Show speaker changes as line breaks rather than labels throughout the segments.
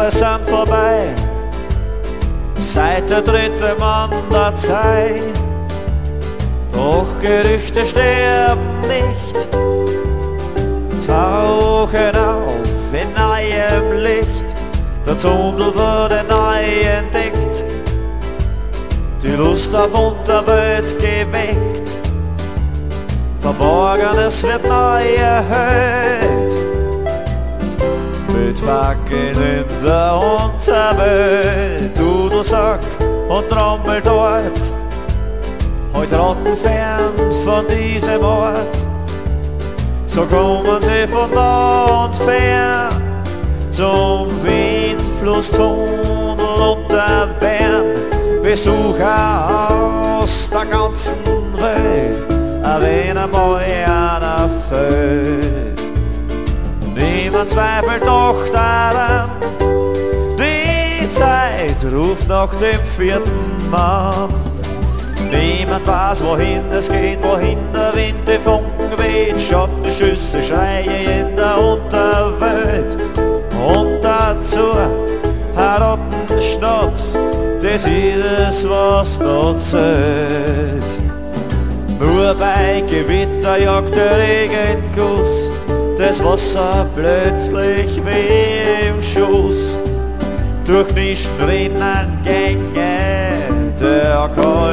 Jahre sind vorbei, seit der dritte Mann der Zeit. Doch Gerüchte sterben nicht, tauchen auf in neuem Licht. Der Tunnel wurde neu entdeckt, die Lust auf Unterwelt geweckt. Verborgenes wird neu erhöht, mit Fackeln in der Unterwelt. Dudelsack und Trommel dort, heut rotten fern von diesem Ort. So kommen sie von nah und fern zum Windflusstunnel und der Bern. Besucher aus der ganzen Welt, wenn einmal einer fällt. Niemand zweifelt noch daran, die Zeit ruft nach dem vierten Mann. Niemand weiß, wohin es geht, wohin der Wind die Funken weht. Schattenschüsse, Schreie in der Unterwelt. Und dazu ein Rottenschnaps, das ist es, was noch zählt. Nur bei Gewitter jagt der Regenguss das Wasser plötzlich wie im Schuss. Durch Nischen, Rinnen, Gänge der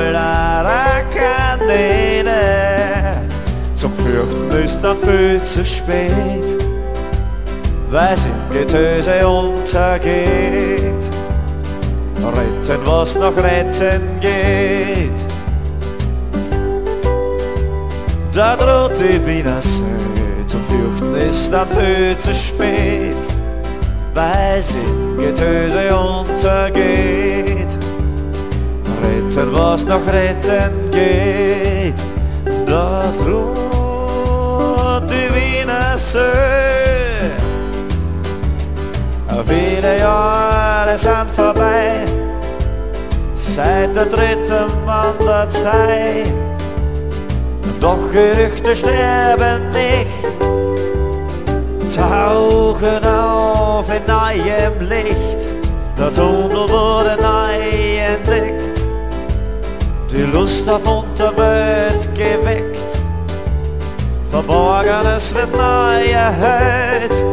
Cholera-Kanäle. Zum Fürchten ist dann viel zu spät, weil's im Getöse untergeht. Retten, was noch retten geht. Da droht die Wiener See, zum Fürchten ist dann viel zu spät, weil's im Getöse untergeht. Retten, was noch retten geht. Da droht die Wiener See. Viele Jahre sind vorbei, seit der dritten Mann der Zeit. Doch Gerüchte sterben nicht, tauchen auf in neuem Licht. Der Tunnel wurde neu entdeckt, die Lust auf Unterwelt geweckt. Verborgenes wird neu erhöht,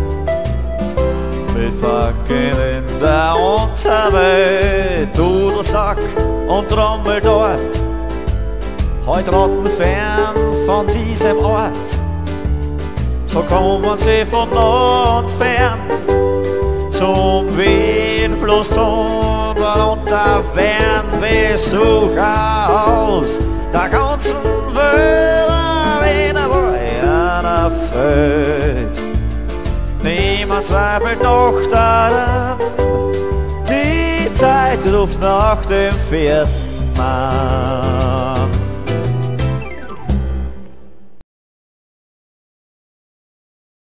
mit Fackeln in der Unterwelt. Dudelsack und Trommel dort, heut rotten fern von diesem Ort. So kommen sie von nah und fern zum Windflusstunnel und der Bern. Besucher aus der ganzen Welt, wenn einer fällt. Niemand zweifelt noch daran, die Zeit ruft nach dem vierten Mann.